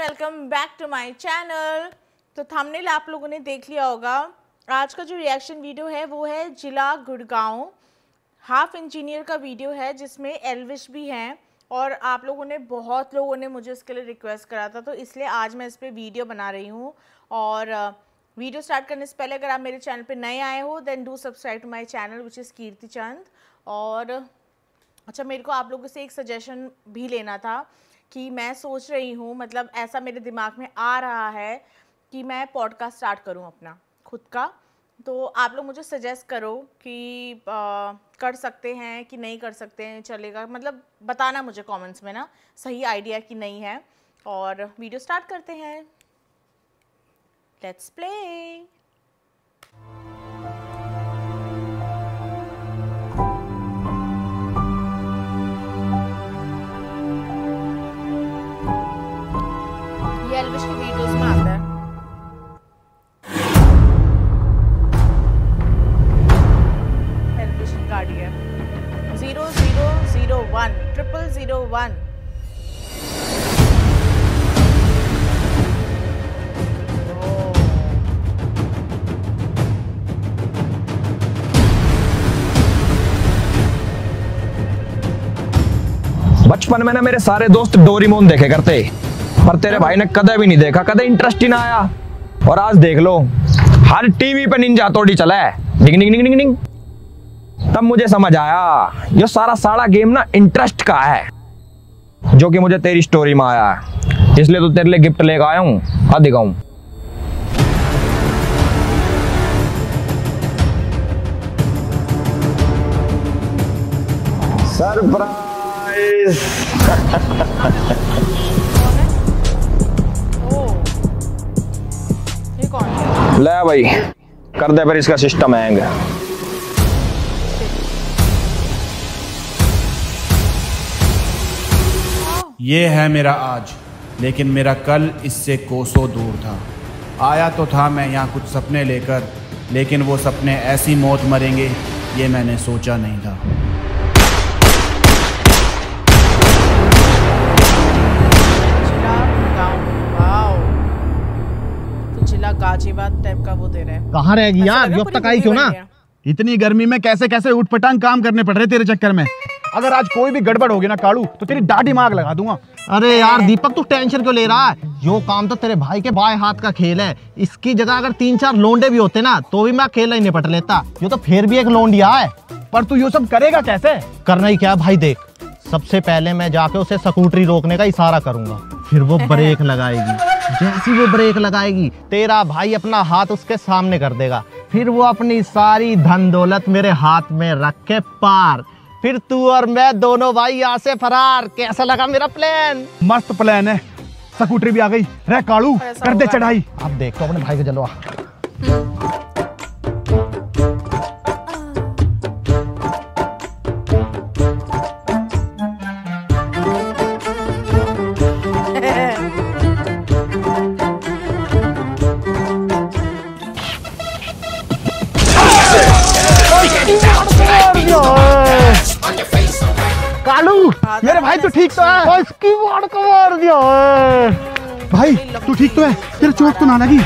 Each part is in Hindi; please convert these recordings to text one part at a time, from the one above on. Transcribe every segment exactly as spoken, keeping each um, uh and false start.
Welcome back to my channel. तो थंबनेल आप लोगों ने देख लिया होगा। आज का जो रिएक्शन वीडियो है वो है जिला गुड़गांव हाफ इंजीनियर का वीडियो है, जिसमें एल्विश भी हैं और आप लोगों ने बहुत लोगों ने मुझे इसके लिए रिक्वेस्ट करा था, तो इसलिए आज मैं इस पर वीडियो बना रही हूँ। और वीडियो स्टार्ट करने से पहले अगर आप मेरे चैनल पे नए आए हो then do subscribe to my channel which is Kirti Chand. और अच्छा, मेरे को आप लोगों से एक सजेशन भी लेना था कि मैं सोच रही हूँ, मतलब ऐसा मेरे दिमाग में आ रहा है कि मैं पॉडकास्ट स्टार्ट करूँ अपना खुद का। तो आप लोग मुझे सजेस्ट करो कि आ, कर सकते हैं कि नहीं कर सकते हैं, चलेगा, मतलब बताना मुझे कमेंट्स में ना सही आइडिया कि नहीं है। और वीडियो स्टार्ट करते हैं, लेट्स प्ले। ये एल्विश की वीडियोस में आता है। एल्विश की गाड़ी है zero zero zero one triple zero one. बचपन में ना मेरे सारे दोस्त डोरेमोन देखे करते, पर तेरे भाई ने कदे भी नहीं देखा, कदे इंटरेस्ट ही ना आया। और आज देख लो हर टीवी पे निंजा हथौड़ी चला है, डिंग डिंग डिंग डिंग डिंग। तब मुझे समझ आया ये सारा सारा गेम ना इंटरेस्ट का है, जो कि मुझे तेरी स्टोरी में आया है। इसलिए तो तेरे लिए गिफ्ट लेकर आया हूँ, आ दिखाऊं। सरप्राइज। ले भाई, कर दे फिर इसका सिस्टम हैंग। ये है मेरा आज, लेकिन मेरा कल इससे कोसों दूर था। आया तो था मैं यहाँ कुछ सपने लेकर, लेकिन वो सपने ऐसी मौत मरेंगे ये मैंने सोचा नहीं था। गाजीबाद टाइप का वो दे रहे हैं। कहाँ रहेगी यार, अब तक आई क्यों ना? इतनी गर्मी में कैसे कैसे उठपटांग काम करने पड़ रहे तेरे चक्कर में। अगर आज कोई भी गड़बड़ होगी ना कालू, तो तेरी दाढ़ी मांग लगा दूंगा। अरे यार दीपक, तू टेंशन क्यों ले रहा है? यो काम तो तेरे भाई के बाएं हाथ का खेल है। इसकी जगह अगर तीन चार लोंडे भी होते ना तो भी मैं अकेला ही निपट लेता। यो तो फिर भी एक लोंडिया है। पर तू ये सब करेगा कैसे? करना ही क्या भाई, देख, सबसे पहले मैं जाके उसे स्कूटरी रोकने का इशारा करूंगा, फिर वो ब्रेक लगाएगी। जैसी वो ब्रेक लगाएगी तेरा भाई अपना हाथ उसके सामने कर देगा, फिर वो अपनी सारी धन दौलत मेरे हाथ में रख के पार, फिर तू और मैं दोनों भाई यहाँ से फरार। कैसा लगा मेरा प्लान? मस्त प्लान है। स्कूटरी भी आ गई। रे कालू, कर दे चढ़ाई। अब देख तो अपने भाई को जलवा। कालू, मेरे भाई तू ठीक तो है? इसकी वाड़ को मार दिया है। भाई तू ठीक तो है? तेरे चोट तो ना लगी?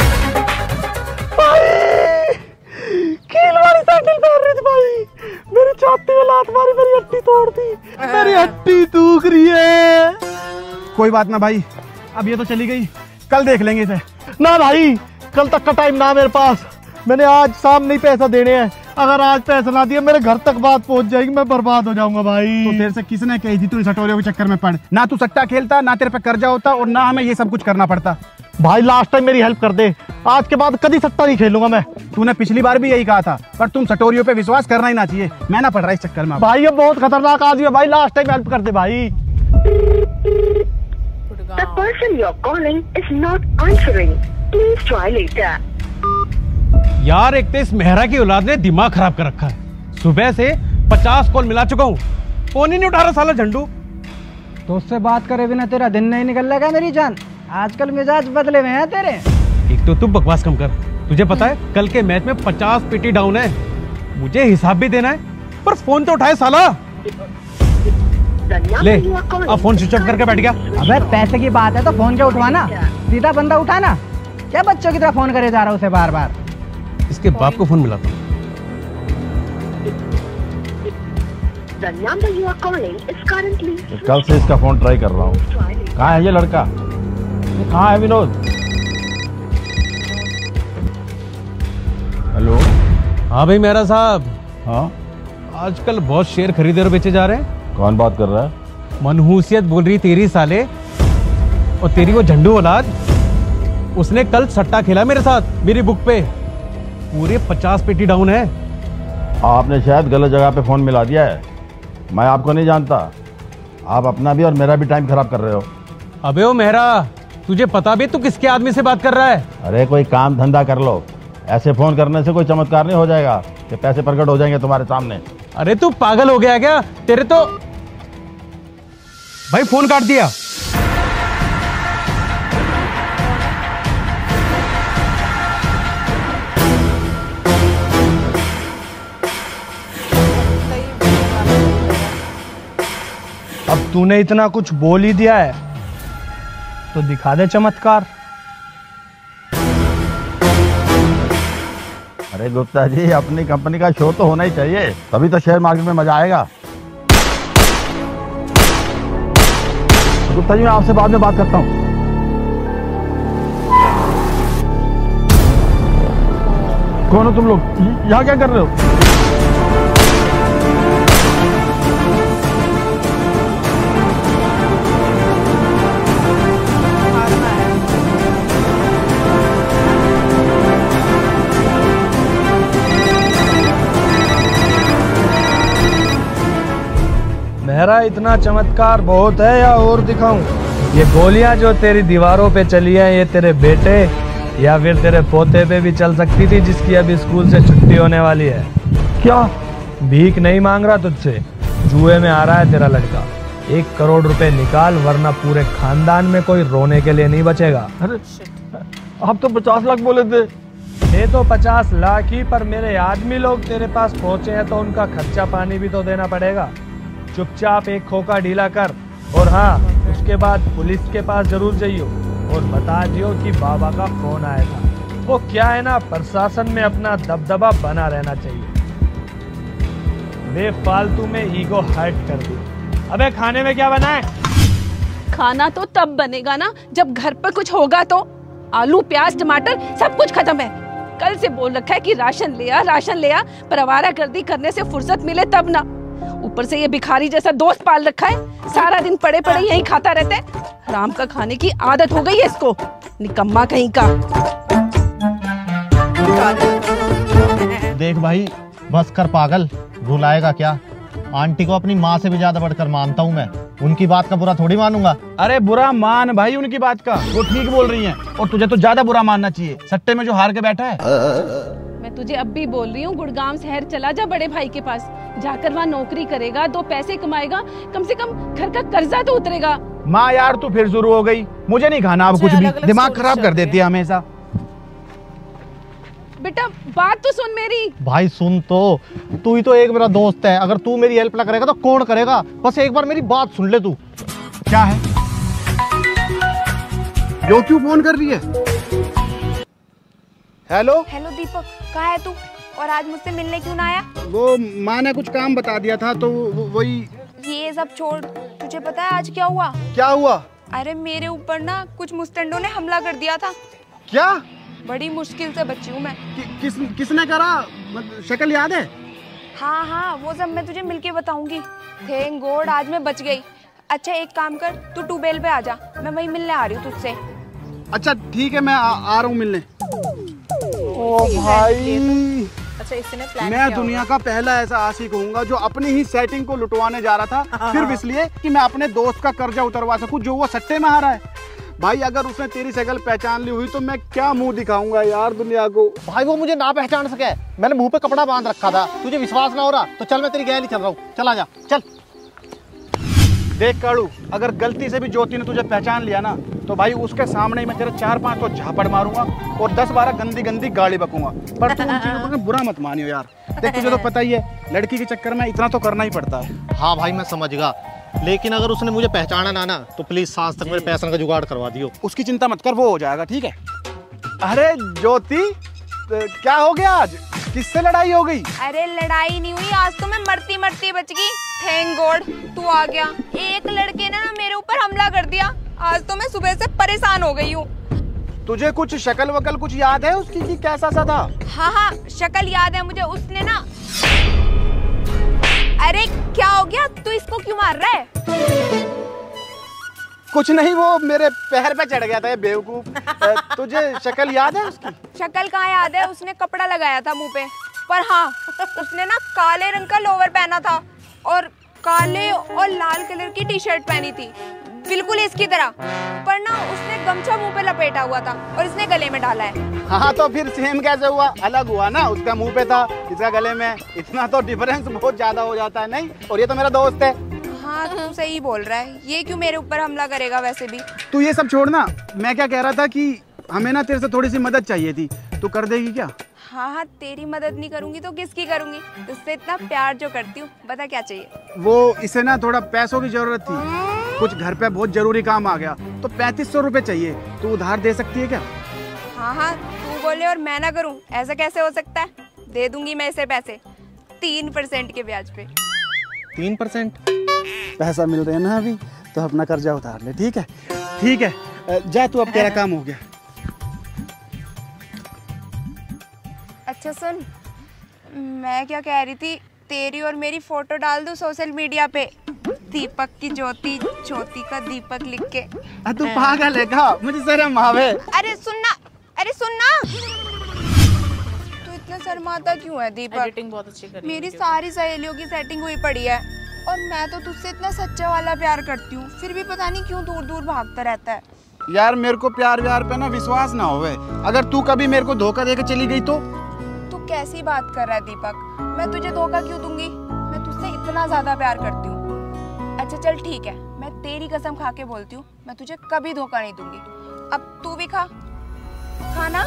कील वाली साइकिल तोड़ रही थी भाई, मेरी छाती में लात मारी, मेरी हड्डी तोड़ दी, मेरी हड्डी टूट रही है। कोई बात ना भाई, अब ये तो चली गई, कल देख लेंगे इसे। ना भाई, कल तक का टाइम ना मेरे पास। मैंने आज शाम नहीं पैसा देने हैं। अगर आज पैसा ना दिया मेरे घर तक बात पहुंच जाएगी, मैं बर्बाद हो जाऊंगा भाई। तो तेरे से किसने कही थी तू सटोरियों के चक्कर में पड़? ना तू सट्टा खेलता, ना तेरे पे कर्जा होता, और ना हमें ये सब कुछ करना पड़ता। भाई लास्ट टाइम मेरी हेल्प कर दे, आज के बाद कभी सट्टा नहीं खेलूंगा मैं। तूने पिछली बार भी यही कहा था, पर तुम सटोरियों पे विश्वास करना ही ना चाहिए। मैं ना पड़ रहा इस चक्कर में भाई। ये बहुत खतरनाक आदमी है भाई, लास्ट टाइम हेल्प कर दे भाई। The person you're calling is not answering. Please try later. यार एक तो इस मेहरा की औलाद ने दिमाग खराब कर रखा है। सुबह से पचास कॉल मिला चुका हूँ, फोन ही नहीं उठा रहा साला झंडू। तो उससे बात करे बिना तेरा दिन नहीं निकल लगा मेरी जान। आजकल मिजाज बदले हुए हैं तेरे। एक तो तू बकवास कम कर, तुझे पता है कल के मैच में पचास पीटी डाउन है, मुझे हिसाब भी देना है, पर फोन तो उठाए साला। ले अब फोन स्विच ऑफ करके बैठ गया। अबे पैसे की बात है तो फोन क्या उठवाना, सीधा बंदा उठाना। क्या बच्चों की तरह फोन करे जा रहा उसे बार बार। इसके बाप को फोन मिलाता हूँ। The number you are calling is currently. कल से इसका फोन ट्राई कर रहा हूँ। कहाँ है ये लड़का? कहाँ है विनोद? हेलो। हाँ भाई मेहरा साहब। हाँ आजकल बहुत शेयर खरीदे और बेचे जा रहे हैं। कौन बात कर रहा है? मनहूसियत बोल रही तेरी साले, और तेरी वो झंडू औलाद, उसने कल सट्टा खेला मेरे साथ मेरी बुक पे, पूरे पचास पेटी डाउन है। आपने शायद गलत जगह पे फोन मिला दिया है। मैं आपको नहीं जानता। आप अपना भी और मेरा भी टाइम खराब कर रहे हो। अबे ओ मेहरा, तुझे पता भी तू किसके आदमी से बात कर रहा है? अरे कोई काम धंधा कर लो। ऐसे फोन करने से कोई चमत्कार नहीं हो जाएगा कि पैसे प्रकट हो जाएंगे तुम्हारे सामने। अरे तू पागल हो गया क्या? तेरे तो भाई फोन काट दिया। अब तूने इतना कुछ बोल ही दिया है तो दिखा दे चमत्कार। अरे गुप्ता जी, अपनी कंपनी का शो तो होना ही चाहिए, तभी तो शेयर मार्केट में मजा आएगा। गुप्ता जी, मैं आपसे बाद में बात करता हूँ। कौन हो तुम लोग? यहाँ क्या कर रहे हो? मेहरा, इतना चमत्कार बहुत है या और दिखाऊं? ये गोलियां जो तेरी दीवारों पे चली हैं, ये तेरे बेटे या फिर तेरे पोते पे भी चल सकती थी, जिसकी अभी स्कूल से छुट्टी होने वाली है। क्या? भीख नहीं मांग रहा तुझसे, जुए में आ रहा है तेरा लड़का। एक करोड़ रुपए निकाल, वरना पूरे खानदान में कोई रोने के लिए नहीं बचेगा। अरे आप तो पचास लाख बोले थे। ये तो पचास लाख ही, पर मेरे आदमी लोग तेरे पास पहुंचे हैं तो उनका खर्चा पानी भी तो देना पड़ेगा। चुपचाप एक खोखा ढीला कर, और हाँ, उसके बाद पुलिस के पास जरूर जाइयो और बता दियो कि बाबा का फोन आया था। वो क्या है ना, प्रशासन में अपना दबदबा बना रहना चाहिए। बेफालतू में ईगो हर्ट कर दी। अबे खाने में क्या बना है? खाना तो तब बनेगा ना जब घर पर कुछ होगा। तो आलू प्याज टमाटर सब कुछ खत्म है। कल से बोल रखा है कि राशन ले आ राशन ले आ, पर आवारागर्दी करने से फुर्सत मिले तब ना। ऊपर से ये भिखारी जैसा दोस्त पाल रखा है, सारा दिन पड़े पड़े यही खाता रहता है। हराम का खाने की आदत हो गई है इसको, निकम्मा कहीं का। देख भाई, बस कर पागल, रुलाएगा क्या? आंटी को अपनी माँ से भी ज्यादा बढ़कर मानता हूँ मैं। उनकी बात का बुरा थोड़ी मानूंगा। अरे बुरा मान भाई उनकी बात का, वो ठीक बोल रही हैं, और तुझे तो ज्यादा बुरा मानना चाहिए, सट्टे में जो हार के बैठा है। मैं तुझे अब भी बोल रही हूँ, गुड़गांव शहर चला जा बड़े भाई के पास, जाकर वहाँ नौकरी करेगा, दो पैसे कमाएगा, कम से कम घर का कर्जा तो उतरेगा। माँ यार तू फिर शुरू हो गई, मुझे नहीं खाना अब कुछ भी, दिमाग खराब कर देती है हमेशा। बेटा बात तो सुन मेरी। भाई सुन तो, तू ही तो एक मेरा दोस्त है, अगर तू मेरी हेल्प ना करेगा तो कौन करेगा? बस एक बार मेरी बात सुन ले तू। क्या है? यो क्यों फोन कर रही है? हेलो हेलो दीपक, कहाँ है तू? और आज मुझसे मिलने क्यों ना आया? वो माँ ने कुछ काम बता दिया था तो वही। ये सब छोड़, तुझे पता है आज क्या हुआ? क्या हुआ? अरे मेरे ऊपर ना कुछ मुस्टंडों ने हमला कर दिया था। क्या? बड़ी मुश्किल से बची हूँ मैं। कि, किस किसने करा? शक्ल याद है? हाँ हाँ, वो सब मैं तुझे मिलके बताऊंगी। थैंक गॉड आज मैं बच गई। अच्छा एक काम कर, तू ट्यूबवेल पे आ जा, मैं वहीं मिलने आ रही हूँ तुझसे। अच्छा ठीक है, मैं आ, आ रहा हूँ मिलने। ओ भाई, अच्छा इसने प्लान मैं दुनिया का पहला ऐसा आशिक होऊंगा जो अपनी ही सेटिंग को लुटवाने जा रहा था, सिर्फ इसलिए कि मैं अपने दोस्त का कर्जा उतरवा सकूं जो वो सट्टे में हारा है। भाई अगर उसने तेरी शक्ल पहचान ली हुई तो मैं क्या मुंह दिखाऊंगा यार दुनिया को। भाई वो मुझे ना पहचान सके, मैंने मुंह पे कपड़ा बांध रखा था। तुझे विश्वास ना हो रहा तो चल मैं तेरी गैल ही चल रहा हूँ, चल आजा चल। देख काड़ू, अगर गलती से भी ज्योति ने तुझे पहचान लिया ना तो भाई उसके सामने ही मैं तेरे चार पांच तो झापड़ मारूंगा और दस बारह गंदी गंदी गाली बकूंगा। पर तू उन चीजों को बुरा मत मानियो यार। देख तुझे तो पता ही है, लड़की के चक्कर में इतना तो करना ही पड़ता है। हाँ भाई मैं समझ गया, लेकिन अगर उसने मुझे पहचाना ना ना तो प्लीज सांस तक मेरे पैसे का जुगाड़ करवा दियो। उसकी चिंता मत कर, वो हो जाएगा, ठीक है। अरे ज्योति, क्या हो गया आज? किससे लड़ाई हो गई? अरे लड़ाई नहीं हुई, आज तो मैं मरती मरती बच गई। थैंक गॉड तू आ गया। एक लड़के ने ना मेरे ऊपर हमला कर दिया। आज तो मैं सुबह से परेशान हो गई हूँ। तुझे कुछ शक्ल वकल कुछ याद है उसकी कि कैसा सा था? हाँ हाँ शक्ल याद है मुझे। उसने ना, अरे क्या हो गया, तू इसको क्यों मार रहा है? कुछ नहीं, वो मेरे पैर पे चढ़ गया था ये बेवकूफ। तुझे शक्ल याद है उसकी? शक्ल कहाँ याद है, उसने कपड़ा लगाया था मुंह पे। पर हाँ उसने ना काले रंग का लोवर पहना था और काले और लाल कलर की टी शर्ट पहनी थी, बिल्कुल इसकी तरह। पर ना उसने गमछा मुंह पे लपेटा हुआ था और इसने गले में डाला है। हाँ तो फिर सेम कैसे हुआ? अलग हुआ ना, उसका मुंह पे था, इसका गले में। इतना तो डिफरेंस बहुत ज्यादा हो जाता है नहीं? और ये तो मेरा दोस्त है। हाँ तू सही बोल रहा है, ये क्यों मेरे ऊपर हमला करेगा? वैसे भी तू ये सब छोड़ना, मैं क्या कह रहा था कि हमें ना तेरे से थोड़ी सी मदद चाहिए थी, तू कर देगी क्या? हाँ हाँ तेरी मदद नहीं करूंगी तो किसकी करूंगी? तुझसे इतना प्यार जो करती हूँ, बता क्या चाहिए? वो इसे ना थोड़ा पैसों की जरूरत थी, कुछ घर पे बहुत जरूरी काम आ गया, तो पैंतीस सौ रुपए चाहिए। तू उधार दे सकती है क्या? हाँ हाँ तू बोले और मैं ना करूँ, ऐसा कैसे हो सकता है? दे दूंगी मैं इसे पैसे, तीन परसेंट के ब्याज पे। तीन परसेंट पैसा मिल रहे हैं ना अभी, तो अपना कर्जा उतार ले, ठीक है? ठीक है, जा तू, अब तेरा काम हो गया। अच्छा सुन, मैं क्या कह रही थी, तेरी और मेरी फोटो डाल दूं सोशल मीडिया पे, दीपक की ज्योति, ज्योति का दीपक लिख के। तू पागल है क्या? मुझे शर्म आवे। अरे सुनना, अरे सुनना, तू इतना शर्माता क्यों है दीपक? एडिटिंग बहुत अच्छी करी। मेरी सारी सहेलियों की सेटिंग हुई पड़ी है और मैं तो तुझसे इतना सच्चा वाला प्यार करती हूँ, फिर भी पता नहीं क्यों दूर दूर भागता रहता है। यार मेरे को प्यार व्यार पे ना विश्वास ना होवे, अगर तू कभी मेरे को धोखा देकर चली गई तो? तू कैसी बात कर रहा है दीपक, मैं तुझे धोखा क्यों दूंगी? मैं तुझसे इतना ज्यादा प्यार करती हूँ। अच्छा चल ठीक है, मैं तेरी कसम खा के बोलती हूँ, मैं तुझे कभी धोखा नहीं दूंगी। अब तू भी खा, खाना।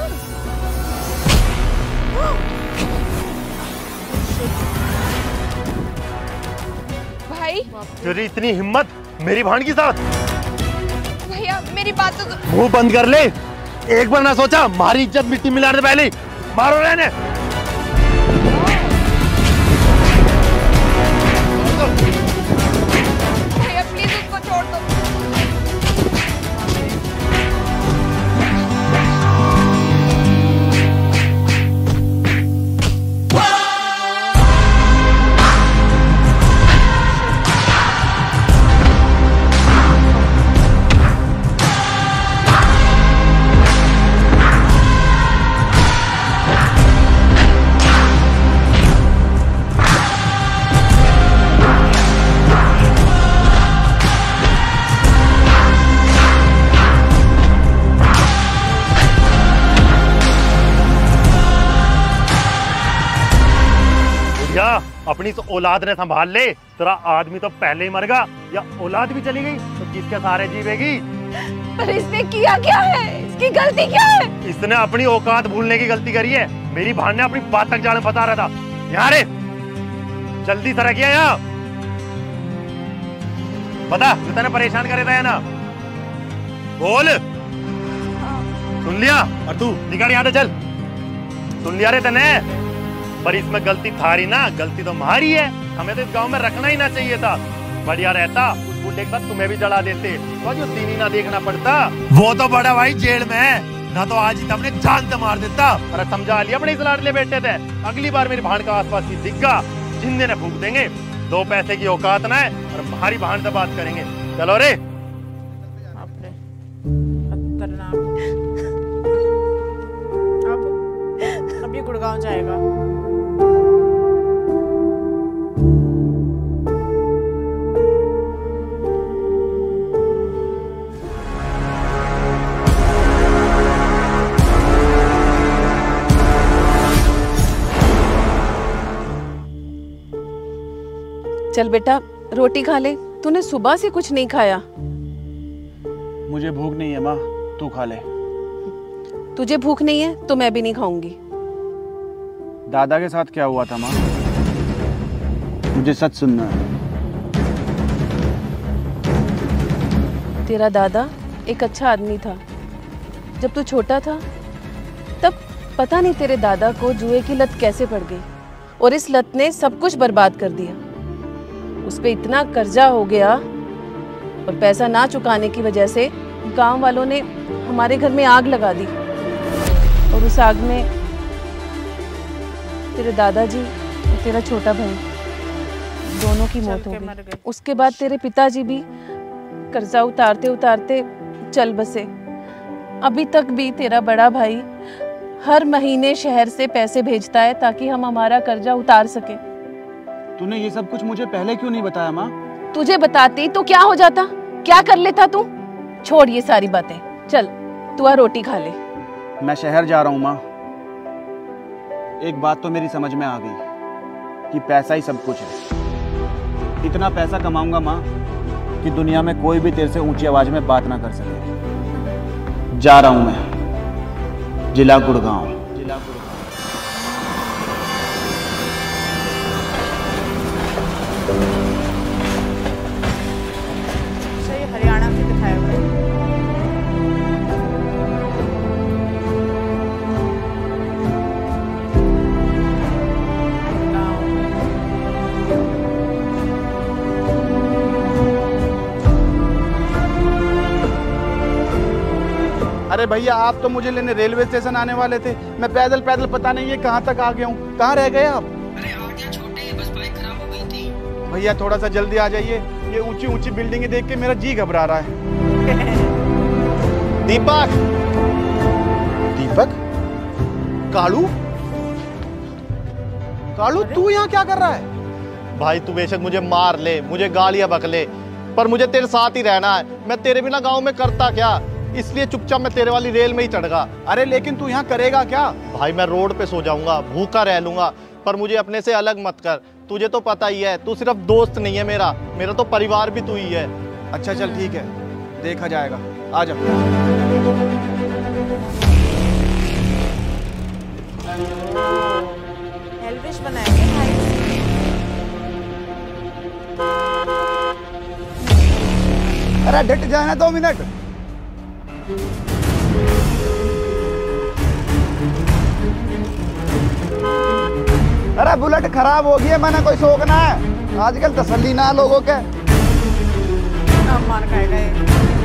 भाई तेरी इतनी हिम्मत मेरी भाण के साथ? भैया मेरी बात तो मुंह बंद कर ले, एक बार ना सोचा हमारी इज्जत मिट्टी मिलाने से पहले मारो रहने। भैया प्लीज उसको छोड़ दो। अपनी तो औलाद ने संभाल ले, तेरा आदमी तो पहले ही मर गया, या औलाद भी चली गई तो किसके सहारे जीवेगी? पर इसने किया क्या है? इसकी गलती क्या है? इसने अपनी औकात भूलने की गलती करी है। मेरी भान ने अपनी बात तक जाने बता रहा था। यहाँ रे, जल्दी तरह किया यहाँ बता, जो तेने परेशान करे था ना, बोल। सुन लिया? और तू निकल यहाँ से, चल। सुन लिया रे तने? पर इसमें गलती थारी ना, गलती तो हमारी है। हमें तो इस गांव में रखना ही ना चाहिए था। बढ़िया रहता उस बूढ़े के बाद तुम्हें भी जला देते, तो जो दिन ही ना देखना पड़ता। वो तो बड़ा भाई जेल में है ना, तो आज ही तुमने जान से मार देता। अरे समझा लिया अपने इस लाडले बेटे थे, अगली बार मेरी भाण का आसपास ही दिखा, जिंदे ने फूक देंगे। दो पैसे की औकात ना है और हमारी भाण से बात करेंगे। चलो रे। अब अब ये गुड़गांव जाएगा। चल बेटा रोटी खा ले, तूने सुबह से कुछ नहीं खाया। मुझे भूख नहीं है माँ, तू खा ले। तुझे भूख नहीं है तो मैं भी नहीं खाऊंगी। दादा के साथ क्या हुआ था माँ? मुझे सच सुनना है। तेरा दादा एक अच्छा आदमी था। जब तू छोटा था तब पता नहीं तेरे दादा को जुए की लत कैसे पड़ गई और इस लत ने सब कुछ बर्बाद कर दिया। उस पे इतना कर्जा हो गया और पैसा ना चुकाने की वजह से गांव वालों ने हमारे घर में आग लगा दी और उस आग में तेरे दादाजी और तेरा छोटा भाई दोनों की मौत हो गई। उसके बाद तेरे पिताजी भी कर्जा उतारते उतारते चल बसे। अभी तक भी तेरा बड़ा भाई हर महीने शहर से पैसे भेजता है ताकि हम हमारा कर्जा उतार सके। तूने ये सब कुछ मुझे पहले क्यों नहीं बताया माँ? तुझे बताती तो क्या हो जाता, क्या कर लेता तू? छोड़ ये सारी बातें, चल तू आ रोटी खा ले। मैं शहर जा रहा हूँ माँ। एक बात तो मेरी समझ में आ गई कि पैसा ही सब कुछ है। इतना पैसा कमाऊंगा माँ कि दुनिया में कोई भी तेरे से ऊंची आवाज में बात ना कर सके। जा रहा हूँ मैं जिला गुड़गांव। जिला गुड़गांव। सही हरियाणा में दिखाया हुआ है। अरे भैया, आप तो मुझे लेने रेलवे स्टेशन आने वाले थे। मैं पैदल पैदल पता नहीं ये कहाँ तक आ गया हूँ। कहाँ रह गए आप? अरे आ गया छोटे, बस बाइक खराब हो गई थी। भैया थोड़ा सा जल्दी आ जाइए। ये ऊंची ऊंची बिल्डिंगें देख के मेरा जी घबरा रहा है। दीपक, दीपक, कालू, कालू तू यहाँ क्या कर रहा है? भाई तू बेशक मुझे मार ले, मुझे गालियां बकले, पर मुझे तेरे साथ ही रहना है। मैं तेरे बिना गांव में करता क्या, इसलिए चुपचाप मैं तेरे वाली रेल में ही चढ़ गया। अरे लेकिन तू यहाँ करेगा क्या? भाई मैं रोड पे सो जाऊंगा, भूखा रह लूंगा, पर मुझे अपने से अलग मत कर। तुझे तो पता ही है, तू सिर्फ दोस्त नहीं है मेरा, मेरा तो परिवार भी तू ही है। अच्छा चल ठीक है, देखा जाएगा। आ जा। एल्विश बनाएंगे भाई। अरे डट जाए ना दो मिनट। अरे बुलेट खराब हो गई है, मैंने कोई शौक ना है। आजकल तसल्ली ना लोगों के। मार खाएगा ये।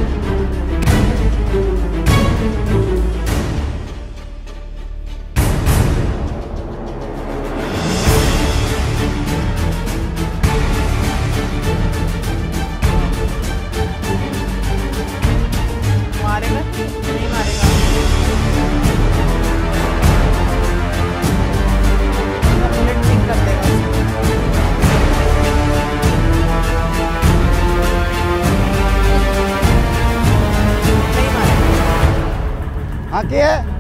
मारेगा नहीं मारेगा? बुलेट ठीक कर देगा। नहीं मारेगा। हाँ क्या है?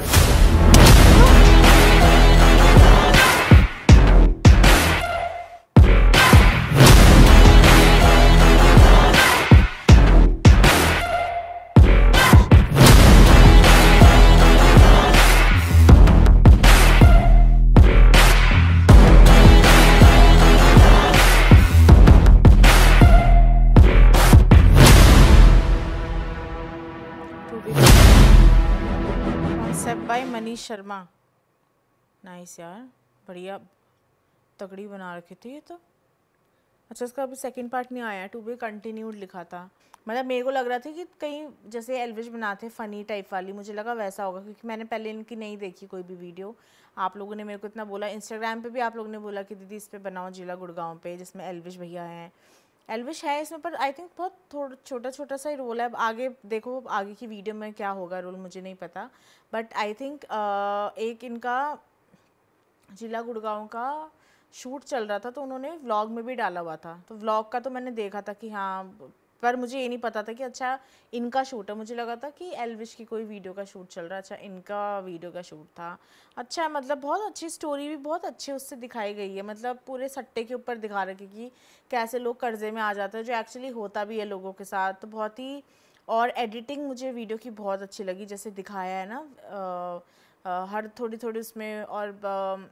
Concept by Manish Sharma. Nice यार, बढ़िया तगड़ी बना रखी थी ये तो। अच्छा इसका अभी सेकंड पार्ट नहीं आया, टू बी कंटिन्यूड लिखा था। मतलब मेरे को लग रहा था कि कहीं जैसे एल्विश बनाते फ़नी टाइप वाली, मुझे लगा वैसा होगा क्योंकि मैंने पहले इनकी नहीं देखी कोई भी वीडियो। आप लोगों ने मेरे को इतना बोला, इंस्टाग्राम पे भी आप लोगों ने बोला कि दीदी इस पे बनाओ जिला गुड़गांव पे, जिसमें एल्विश भैया हैं। एल्विश है इसमें, पर आई थिंक बहुत थोड़ा छोटा छोटा सा ही रोल है। अब आगे देखो आगे की वीडियो में क्या होगा रोल, मुझे नहीं पता। बट आई थिंक एक इनका जिला गुड़गांव का शूट चल रहा था तो उन्होंने व्लॉग में भी डाला हुआ था, तो व्लॉग का तो मैंने देखा था कि हाँ, पर मुझे ये नहीं पता था कि अच्छा इनका शूट है। मुझे लगा था कि एल्विश की कोई वीडियो का शूट चल रहा है, अच्छा इनका वीडियो का शूट था। अच्छा मतलब बहुत अच्छी स्टोरी भी बहुत अच्छी उससे दिखाई गई है। मतलब पूरे सट्टे के ऊपर दिखा रखे कि कैसे लोग कर्जे में आ जाते हैं, जो एक्चुअली होता भी है लोगों के साथ। तो बहुत ही, और एडिटिंग मुझे वीडियो की बहुत अच्छी लगी, जैसे दिखाया है ना आ, आ, हर थोड़ी थोड़ी उसमें, और आ,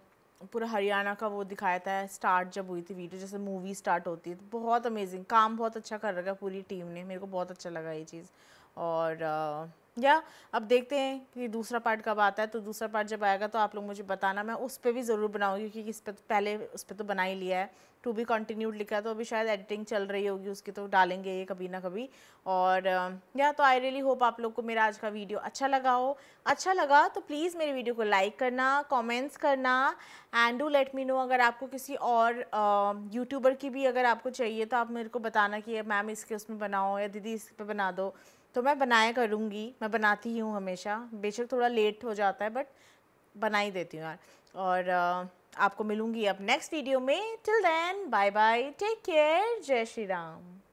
पूरा हरियाणा का वो दिखाया था स्टार्ट जब हुई थी वीडियो, जैसे मूवी स्टार्ट होती है। तो बहुत अमेजिंग काम बहुत अच्छा कर रखा है पूरी टीम ने, मेरे को बहुत अच्छा लगा ये चीज़। और uh, या अब देखते हैं कि दूसरा पार्ट कब आता है। तो दूसरा पार्ट जब आएगा तो आप लोग मुझे बताना, मैं उस पर भी ज़रूर बनाऊंगी क्योंकि इस पर तो पहले उस पर तो बना ही लिया है, टू बी कंटिन्यूड लिखा है, तो अभी शायद एडिटिंग चल रही होगी उसकी, तो डालेंगे ये कभी ना कभी। और या तो आई रियली होप आप लोग को मेरा आज का वीडियो अच्छा लगा हो। अच्छा लगा तो प्लीज़ मेरे वीडियो को लाइक करना, कॉमेंट्स करना, and do let me know अगर आपको किसी और यूट्यूबर uh, की भी अगर आपको चाहिए तो आप मेरे को बताना कि मैम इसके उसमें बनाओ या दीदी इस पर बना दो, तो मैं बनाया करूँगी। मैं बनाती ही हूँ हमेशा, बेशक थोड़ा लेट हो जाता है बट बना ही देती हूँ यार। और uh, आपको मिलूँगी अब नेक्स्ट वीडियो में। Till then bye bye, take care, जय श्री राम।